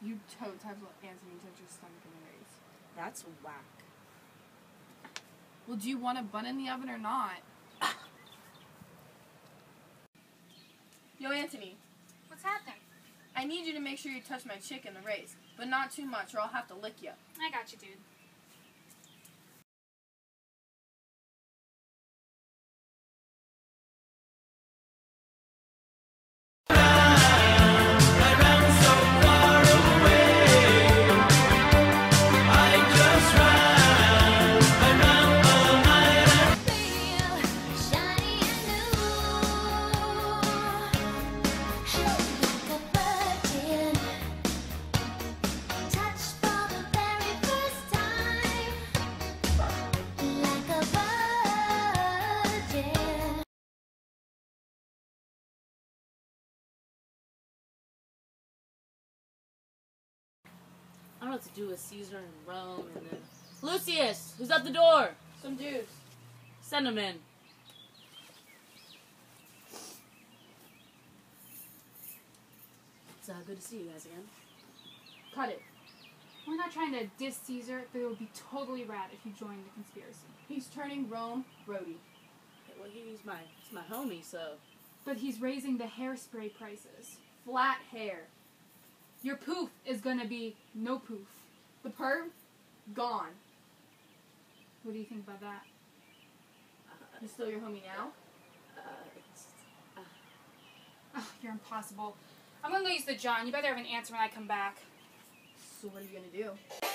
You totes have Anthony touch your stomach in the race. That's whack. Well, do you want a bun in the oven or not? Yo, Anthony. What's happening? I need you to make sure you touch my chick in the race, but not too much or I'll have to lick you. I got you, dude. I don't know what to do with Caesar and Rome and then... Lucius! Who's at the door? Some Jews. Send him in. It's good to see you guys again. Cut it. We're not trying to diss Caesar, but it would be totally rad if you joined the conspiracy. He's turning Rome roadie. Well, he's my homie, so... But he's raising the hairspray prices. Flat hair. Your poof is gonna be no poof. The perm? Gone. What do you think about that? He's still your homie now? Oh, you're impossible. I'm gonna go use the John. You better have an answer when I come back. So what are you gonna do?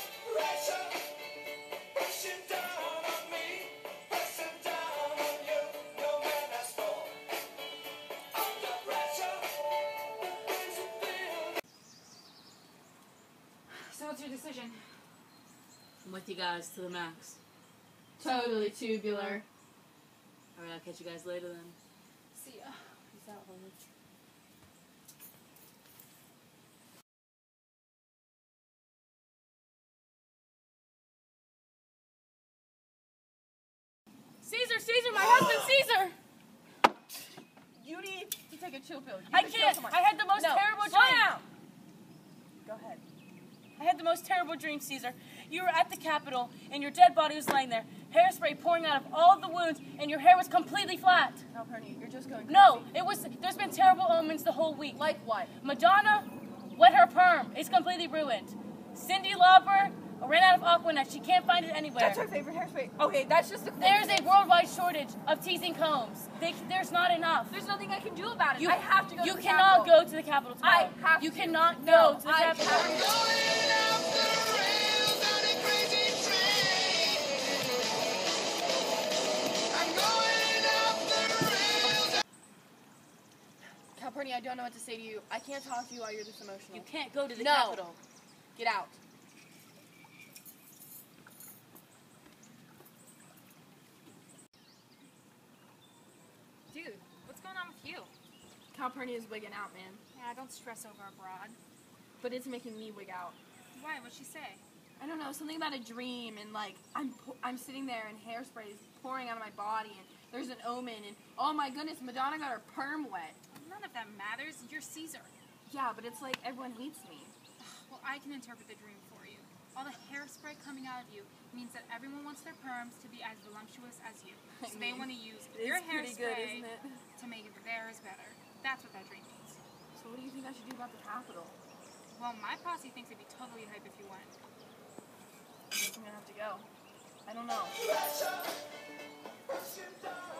So what's your decision? I'm with you guys to the max. Totally tubular. Alright, I'll catch you guys later then. See ya. Peace out, homie. Caesar! Caesar! My husband, Caesar! You need to take a chill pill. I can't! I had the most terrible dream! Go ahead. I had the most terrible dream, Caesar. You were at the Capitol, and your dead body was laying there. Hairspray pouring out of all of the wounds, and your hair was completely flat. Calpurnia, you're just going crazy. No, there's been terrible omens the whole week. Like what? Madonna wet her perm. It's completely ruined. Cyndi Lauper ran out of Aquanet. She can't find it anywhere. That's her favorite hairspray. Okay, that's just the... There's a worldwide shortage of teasing combs. There's not enough. There's nothing I can do about it. I have to go to the cannot Capitol. go to the Capitol tomorrow. I have You to. cannot No, go to the I Capitol. have to. Calpurnia, I don't know what to say to you. I can't talk to you while you're this emotional. You can't go to the No. Capitol. Get out. Dude, what's going on with you? Calpurnia's wigging out, man. Yeah, don't stress over abroad. But it's making me wig out. Why? What'd she say? I don't know, something about a dream, and like I'm sitting there and hairspray is pouring out of my body, and there's an omen, and oh my goodness, Madonna got her perm wet. None of that matters. You're Caesar. Yeah, but it's like everyone hates me. Well, I can interpret the dream for you. All the hairspray coming out of you means that everyone wants their perms to be as voluptuous as you. So they want to use your hairspray to make theirs better. That's what that dream means. So what do you think I should do about the Capitol? Well, my posse thinks it'd be totally hype if you went. I guess I'm gonna have to go. I don't know.